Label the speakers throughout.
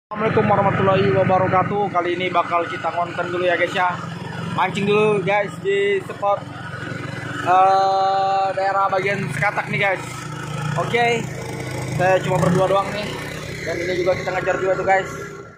Speaker 1: Assalamualaikum warahmatullahi wabarakatuh. Kali ini bakal kita konten dulu ya guys ya. Mancing dulu guys di spot daerah bagian Sekatak nih guys. Oke, saya cuma berdua doang nih. Dan ini juga kita ngejar juga tuh guys.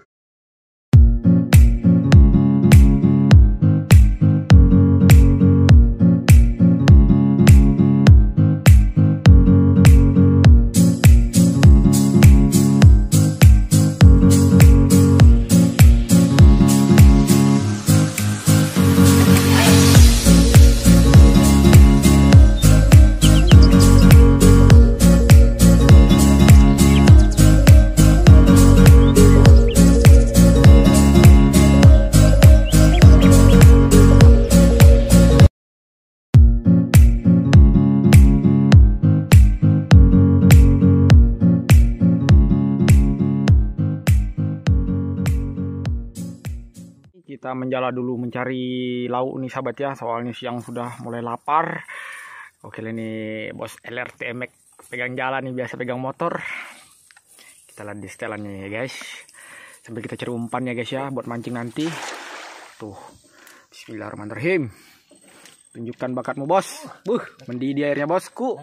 Speaker 1: Kita menjala dulu mencari lauk nih sahabat ya, soalnya siang sudah mulai lapar. Oke, ini bos LRT Emek pegang jalan nih, biasa pegang motor. Kita lihat di setelannya ya guys, sambil kita cari umpan ya guys ya buat mancing nanti. Tuh, bismillahirrahmanirrahim. Tunjukkan bakatmu bos. Mendidih airnya bosku.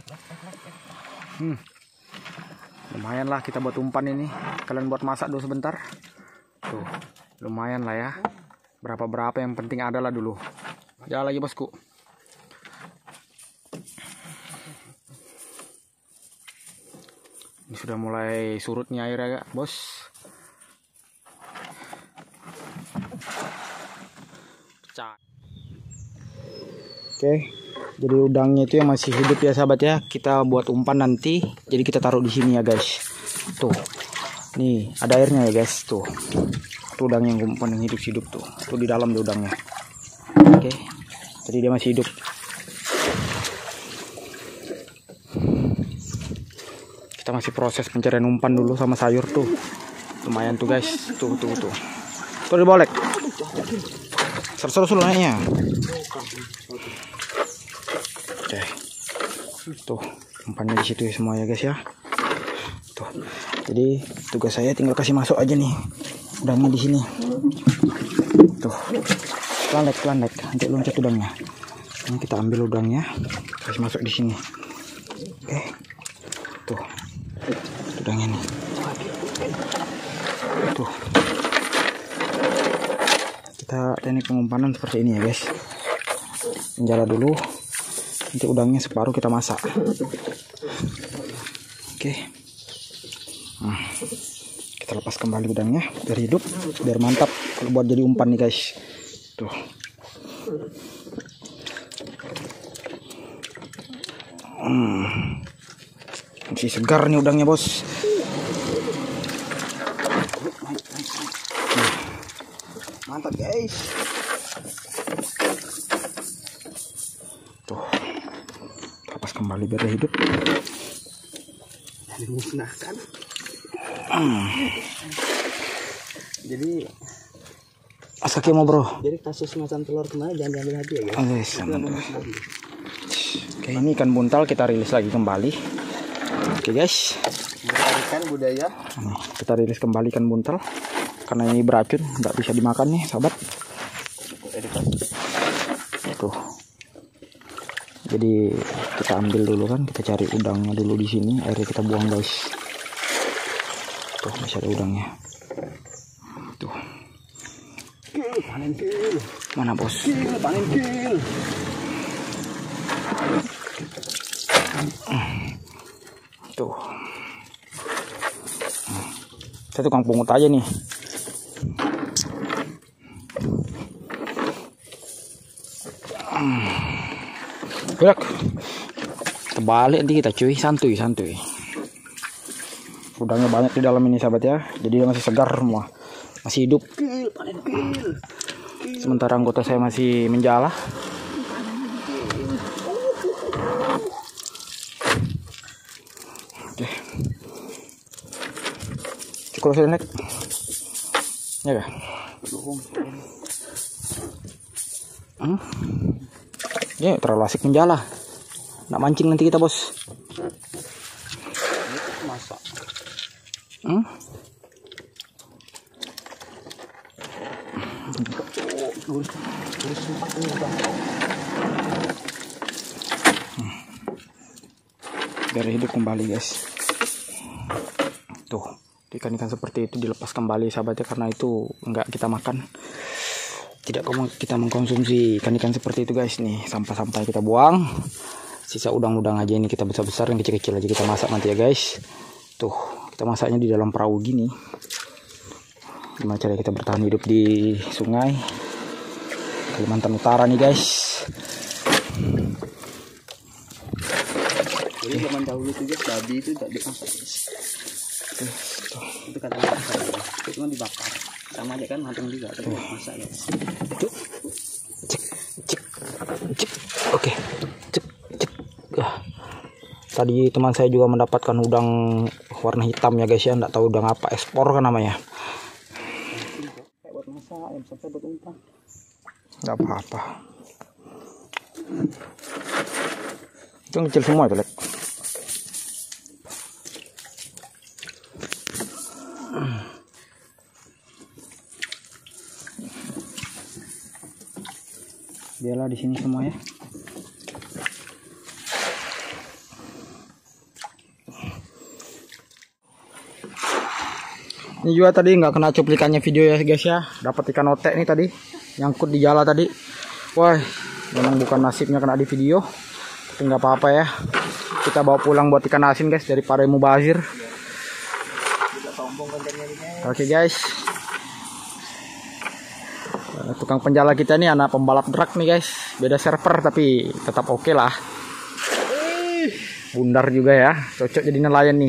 Speaker 1: Lumayan lah kita buat umpan ini. Kalian buat masak dulu sebentar. Tuh, lumayan lah ya. Berapa yang penting adalah dulu. Jalan lagi bosku. Ini sudah mulai surutnya air ya bos. Oke, jadi udangnya itu yang masih hidup ya sahabat ya. Kita buat umpan nanti. Jadi kita taruh di sini ya guys. Tuh, nih ada airnya ya guys. Tuh udang yang umpan yang hidup tuh di dalam tuh udangnya. Oke, jadi dia masih hidup. Kita masih proses pencarian umpan dulu sama sayur tuh. Lumayan tuh guys. Tuh dibolek. Seru-seru naiknya. Oke, tuh umpannya di situ semua ya guys ya. Tuh, jadi tugas saya tinggal kasih masuk aja nih udangnya di sini. Tuh, pelan nanti loncat udangnya. Ini kita ambil udangnya, kasih masuk di sini. Oke, tuh udangnya nih. Tuh, kita teknik pengumpanan seperti ini ya guys. Menjala dulu, nanti udangnya separuh kita masak. Oke. Kita lepas kembali udangnya biar hidup, biar mantap kalau buat jadi umpan nih guys. Tuh. Masih segar nih udangnya bos. Mantap guys. Tuh. Lepas kembali biar hidup. Dimusnahkan.
Speaker 2: Jadi
Speaker 1: kaki mau bro.
Speaker 2: Jadi kasus macan telur kemarin jangan diambil hati ya guys.
Speaker 1: Oke, ini ikan buntal kita rilis lagi kembali. Oke guys,
Speaker 2: Melestarikan budaya.
Speaker 1: Kita rilis kembali ikan buntal karena ini beracun, nggak bisa dimakan nih sahabat. Tuh, jadi kita ambil dulu kan, kita cari udangnya dulu di sini, airnya kita buang guys. Tuh, masih ada udangnya. Tuh.
Speaker 2: Panen kill.
Speaker 1: Mana bos?
Speaker 2: Panen kill.
Speaker 1: Tuh. Saya tukang pungut aja nih. Gerak. Terbalik nanti kita cuy, santuy. Udangnya banyak di dalam ini sahabat ya. Jadi dia masih segar semua. Masih hidup. Sementara anggota saya masih menjala. Oke. Cukup saya naik. Ya kah? Ya terlalu asik menjala. Nak mancing nanti kita bos.
Speaker 2: Masak. urus sempat ini Bang.
Speaker 1: Biar hidup kembali guys. Tuh, ikan-ikan seperti itu dilepas kembali sahabatnya, karena itu enggak kita makan. Tidak kita mengkonsumsi ikan-ikan seperti itu guys. Nih sampah-sampah kita buang. Sisa udang-udang aja ini kita besar-besar, yang kecil-kecil aja kita masak nanti ya guys. Tuh, kita masaknya di dalam perahu gini. Gimana cara kita bertahan hidup di sungai Kalimantan Utara nih guys.
Speaker 2: Jadi zaman dahulu tuh guys, babi itu tak dimasak guys. Itu kadang itu cuma dibakar. Sama aja kan matang juga, tapi masak guys.
Speaker 1: Cek. Oke. Cek. Tadi teman saya juga mendapatkan udang warna hitam ya guys ya, enggak tahu udang apa, ekspor kan namanya.
Speaker 2: Kayak buat masak, yang sampai buat umpan.
Speaker 1: Enggak apa-apa. Itu yang kecil semua itu, Lek. Biarlah di sini semua ya. Ini juga tadi nggak kena cuplikannya video ya guys ya. Dapat ikan otek nih tadi, nyangkut di jala tadi. Wah, memang bukan nasibnya kena di video. Tapi nggak apa-apa ya. Kita bawa pulang buat ikan asin guys, daripada mubazir. Oke guys. Tukang penjala kita nih anak pembalap drag nih guys. Beda server tapi tetap oke lah. Bundar juga ya, cocok jadi nelayan nih.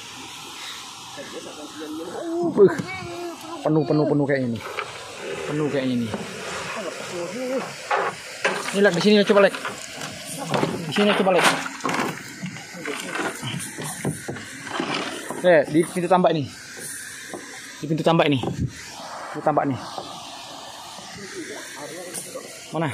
Speaker 1: Penuh kayak ini. Penuh kayaknya ini. Ini Lek, di sini coba Lek. Di sini coba Lek. Di pintu tambak ini. Di pintu tambak ini. Pintu tambak nih. Mana?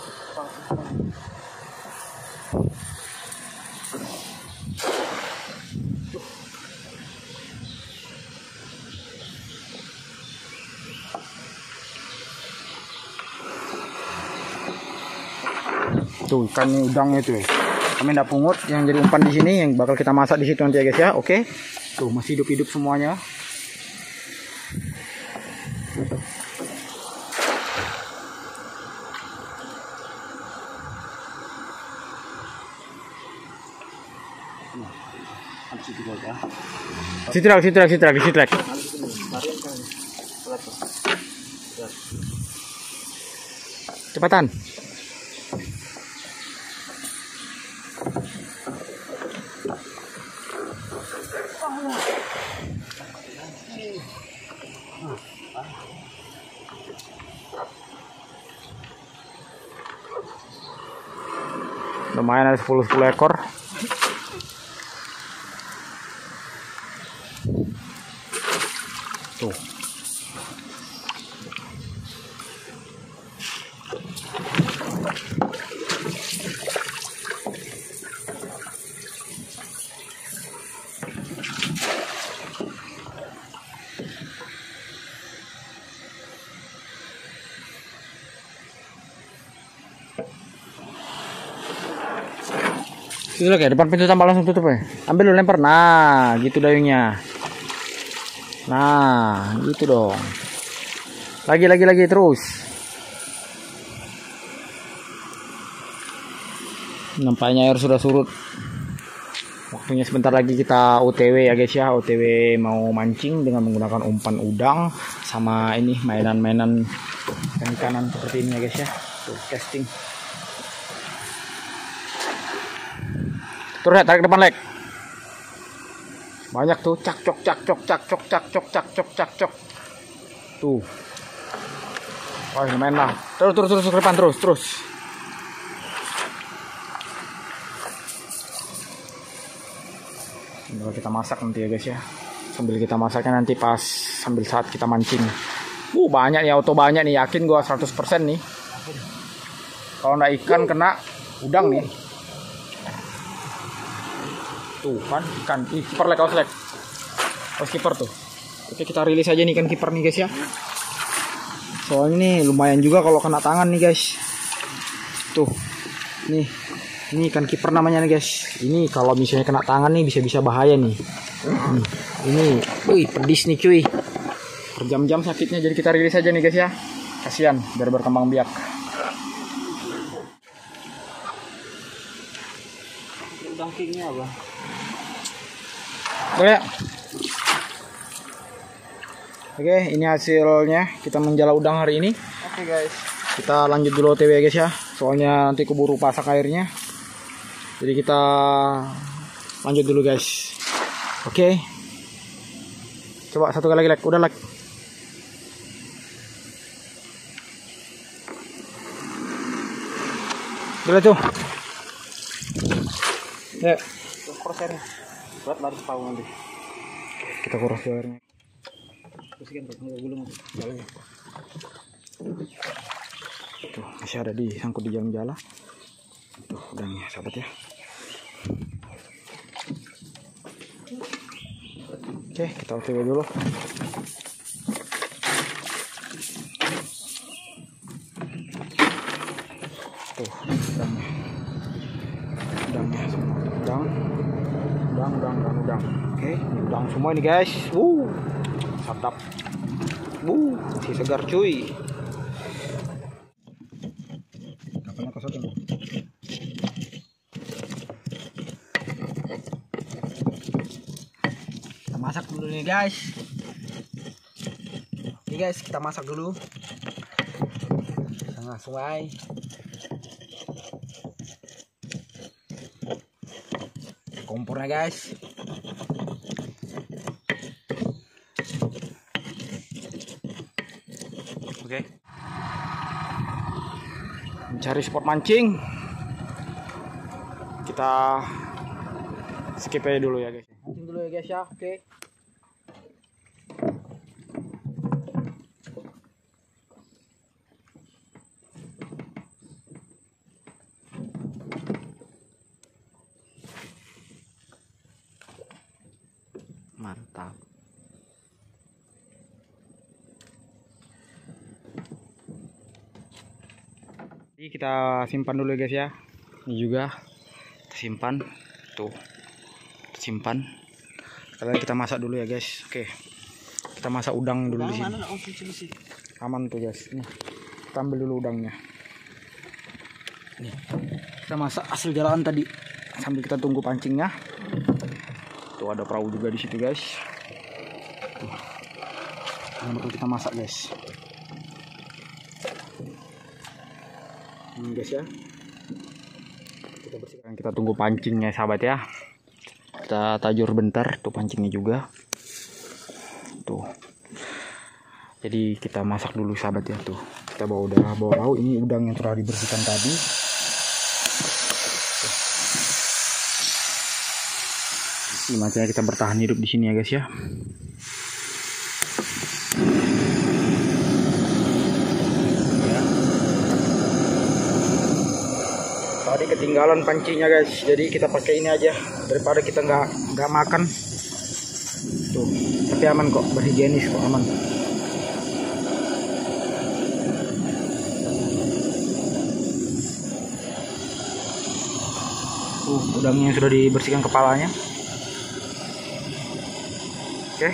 Speaker 1: Tuh ikannya, udangnya itu ya. Kami enggak pungut, yang jadi umpan di sini yang bakal kita masak di situ nanti ya guys ya. Oke. Tuh masih hidup-hidup semuanya. Situ lagi. Cepatan. Lumayan ada 10 ekor. Tuh. Itu kayak depan pintu tambak langsung tutup ya. Ambil lu lempar. Nah, gitu dayungnya. Nah, gitu dong. Lagi terus. Nampaknya air sudah surut. Waktunya sebentar lagi kita OTW ya guys ya. OTW mau mancing dengan menggunakan umpan udang sama ini mainan-mainan ikan-ikanan seperti ini ya guys ya. Tuh, casting. Terus ya, tarik depan Lek. Banyak tuh, cak cok. Tuh. Wah, lumayan lah. Terus ke depan terus. Sambil kita masak nanti ya guys ya. Sambil kita masaknya nanti pas sambil saat kita mancing. Banyak nih, auto banyak nih, yakin gua 100% nih. Kalau nggak ikan kena udang nih. Tuh kan ikan kiper Lek, Lek. Kiper tuh. Oke, kita rilis aja nih ikan kiper nih guys ya. Soalnya nih lumayan juga kalau kena tangan nih guys. Tuh. Nih. Ini ikan kiper namanya nih guys. Ini kalau misalnya kena tangan nih bisa-bisa bahaya nih. Ini, wih pedis nih cuy. Berjam-jam sakitnya, jadi kita rilis aja nih guys ya. Kasihan biar berkembang biak.
Speaker 2: Dangkingnya apa?
Speaker 1: Boleh. Oke, ini hasilnya kita menjala udang hari ini.
Speaker 2: Oke guys.
Speaker 1: Kita lanjut dulu OTW guys ya. Soalnya nanti keburu pasak airnya. Jadi kita lanjut dulu guys. Oke. Coba satu kali like, udah like. Udah tuh. Ya.
Speaker 2: Crosshairnya. Buat lari tahu nanti.
Speaker 1: Kita kurus airnya.
Speaker 2: Bersihkan gulung jalannya.
Speaker 1: Tuh, masih ada di sangkut di jalan jala. Tuh, udangnya sahabat ya. Oke, kita OTW dulu. Tuh, udangnya. Udangnya semua. Udang. Oke, ini udang semua ini guys. Mantap. Masih segar cuy. Kapalnya kosong tuh. Kita masak dulu nih guys. Oke guys, kita masak dulu. Tengah sungai. Kompornya guys. Oke. Mencari spot mancing. Kita skip aja dulu ya guys. Mancing dulu ya guys ya. Oke. Mantap. Jadi kita simpan dulu ya guys ya. Ini juga kita simpan. Tuh. Simpan. Kalian kita masak dulu ya guys. Oke. Kita masak udang dulu di sini. Aman tuh guys. Nih. Kita ambil dulu udangnya. Nih. Kita masak hasil jalan tadi sambil kita tunggu pancingnya. Tuh ada perahu juga di situ guys. Tuh. Yang perlu kita masak guys. Guys ya, kita bersihkan, kita tunggu pancingnya sahabat ya. Kita tajur bentar tuh pancingnya juga tuh. Jadi kita masak dulu sahabat ya. Tuh kita bawa lauk. Ini udang yang telah dibersihkan tadi. Ini makanya kita bertahan hidup di sini ya guys ya. Tadi ketinggalan pancinya guys, jadi kita pakai ini aja daripada kita nggak makan. Tuh, tapi aman kok, berhigienis kok, aman. Udangnya sudah dibersihkan kepalanya. Oke.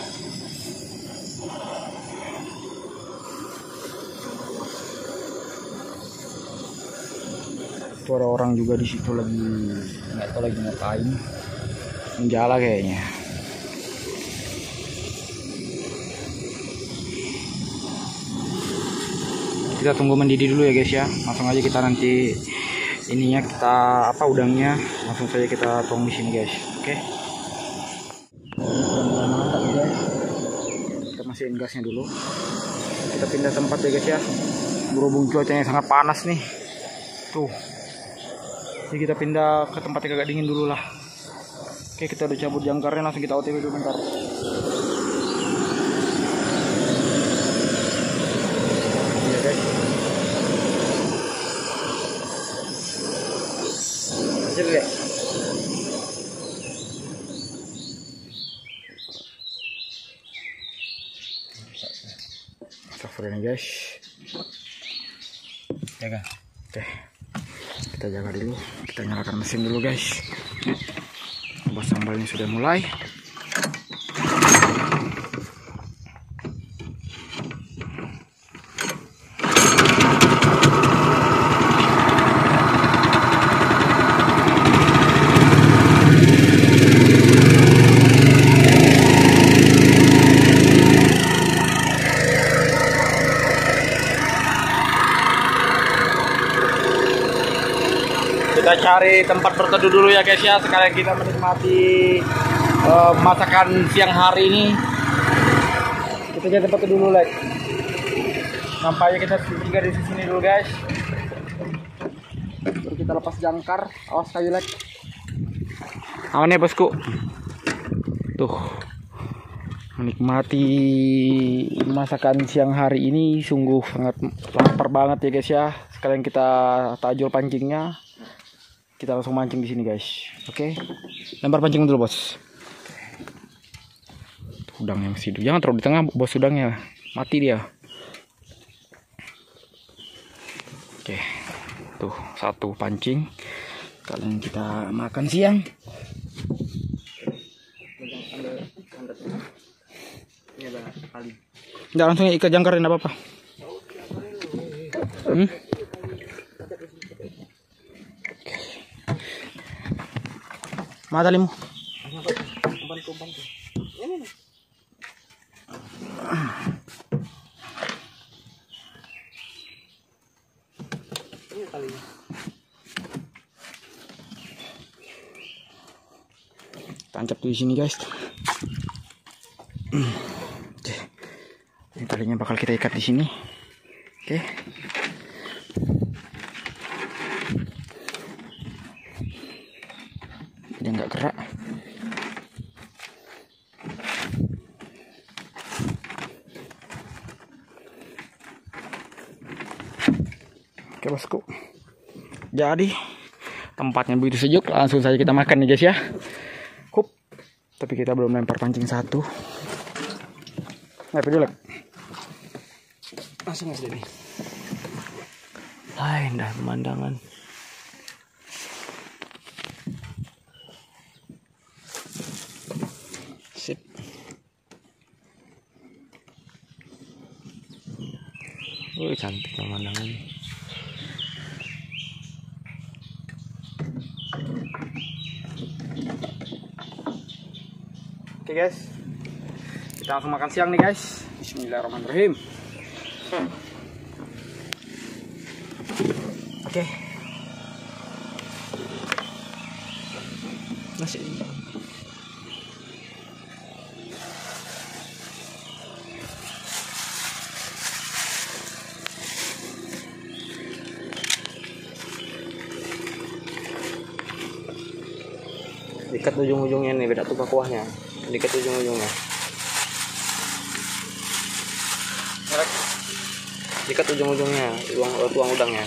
Speaker 1: Itu ada orang juga di situ lagi, nggak tahu lagi ngapain, menjala kayaknya. Kita tunggu mendidih dulu ya guys ya. Langsung aja kita nanti ininya kita udangnya langsung saja kita tuang di sini guys. Oke. Mantap guys. Kita masihin gasnya dulu. Kita pindah tempat ya guys ya. Berhubung cuacanya sangat panas nih. Tuh. Jadi kita pindah ke tempat yang agak dingin dulu lah. Oke, kita udah cabut jangkarnya, langsung kita OTW dulu bentar. Iya guys. Hasil deh. Cover ini guys.
Speaker 2: Jaga.
Speaker 1: Oke, kita jaga dulu, kita nyalakan mesin dulu guys. Buat sambalnya sudah mulai. Kita cari tempat berteduh dulu ya guys ya. Sekalian kita menikmati masakan siang hari ini. Kita cari tempat dulu like. Nampaknya kita tinggal di sini dulu guys. Baru kita lepas jangkar. Awas kayu like. Aman ya bosku. Tuh, menikmati masakan siang hari ini sungguh sangat lapar banget ya guys ya. Sekalian kita tajul pancingnya. Kita langsung mancing di sini guys. Oke. Lempar pancing dulu bos. Udangnya masih hidup. Jangan taruh di tengah bos udangnya. Mati dia. Oke. Tuh satu pancing. Kalian kita makan siang. Nggak langsung ikat jangkarin apa-apa. Mata limu. Tancap di sini guys. Oke. Ini talinya bakal kita ikat di sini. Oke. Dia nggak gerak. Oke bosku, jadi tempatnya begitu sejuk, langsung saja kita makan nih guys ya. Kup, tapi kita belum lempar pancing satu. Nah pedulek langsung aja nih. Lain dah pemandangan. Sip. Cantik pemandangan. Oke guys, kita langsung makan siang nih guys. Bismillahirrahmanirrahim. Oke. Nasi. Diikat ujung-ujungnya nih, beda tuh kuahnya. Diikat ujung-ujungnya. Diikat ujung-ujungnya, tuang udangnya.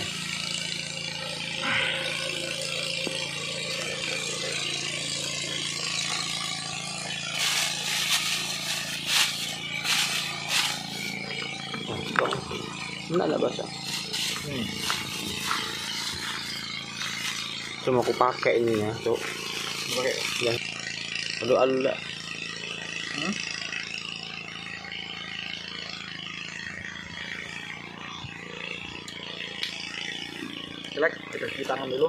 Speaker 1: Enggak ada basah. Cuma aku pakai ini ya, tuh. Pakai ya. Aduh alda. Jelek, kita cuci tangan dulu.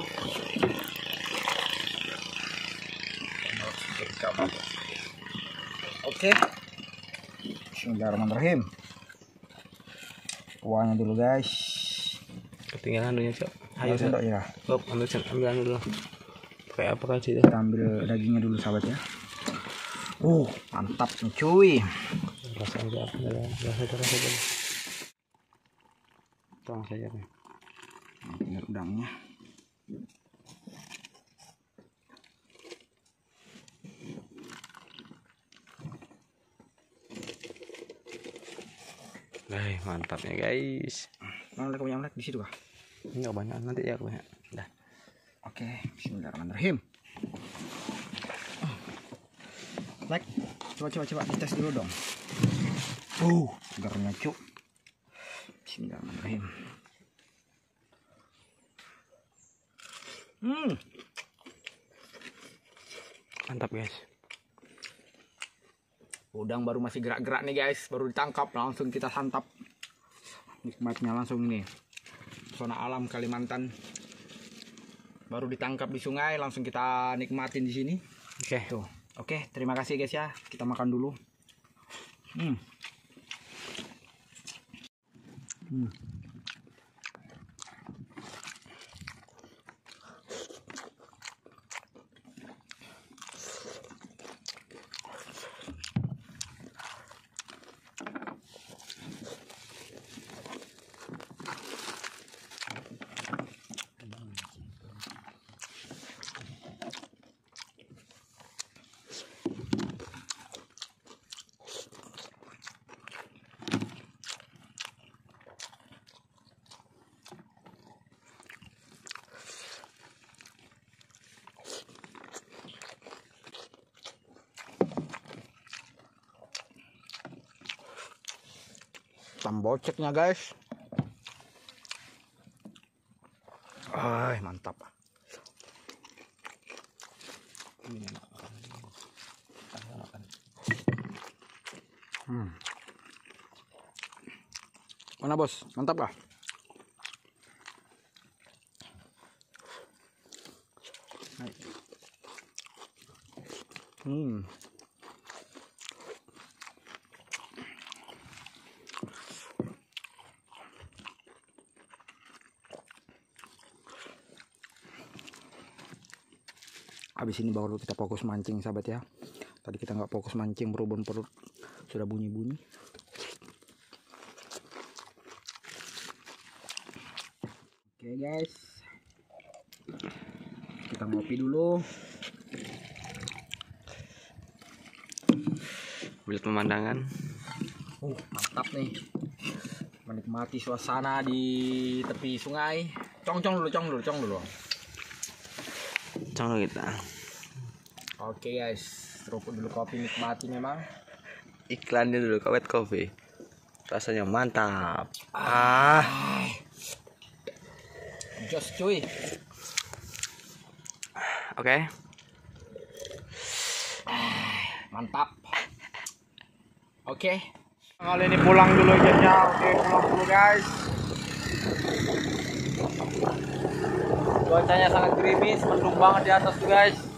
Speaker 1: Oke. Bismillahirrahmanirrahim. Uangnya dulu guys.
Speaker 2: Ketinggalan dulunya cok.
Speaker 1: Ayo sendok ya.
Speaker 2: Ambil dulu. Pakai apa kan sih?
Speaker 1: Kita ambil dagingnya dulu sahabat ya. Mantap nih cuy.
Speaker 2: Rasa aja apa ya? Rasa. Tolong saja nih.
Speaker 1: Tinggal udangnya.
Speaker 2: Mantapnya guys.
Speaker 1: Mana punya omelet di situ kah?
Speaker 2: Enggak banyak, nanti ya banyak. Dah.
Speaker 1: Oke, bismillahirrahmanirrahim. Like, coba dites dulu dong. Segarnya cuk. Bismillahirrahmanirrahim. Mantap guys. Udang baru masih gerak-gerak nih guys, baru ditangkap langsung kita santap. Nikmatnya langsung ini. Pesona alam Kalimantan. Baru ditangkap di sungai, langsung kita nikmatin di sini. Oke, tuh. Oke, terima kasih guys ya. Kita makan dulu. Tamboceknya guys. Mantap. Mana bos? Mantap kah? Habis ini baru kita fokus mancing sahabat ya. Tadi kita nggak fokus mancing, berhubung perut sudah bunyi-bunyi. Oke guys, kita ngopi dulu.
Speaker 2: Lihat pemandangan.
Speaker 1: Mantap nih, menikmati suasana di tepi sungai. Cong dulu.
Speaker 2: Cong kita.
Speaker 1: Oke guys, seruput dulu kopi, nikmati memang.
Speaker 2: Iklannya dulu Kawet Coffee. Rasanya mantap.
Speaker 1: Jos cuy.
Speaker 2: Oke.
Speaker 1: Mantap. Oke. Kali ini pulang dulu ya. Oke, pulang dulu guys. Cuacanya sangat gerimis, mendung banget di atas tuh guys.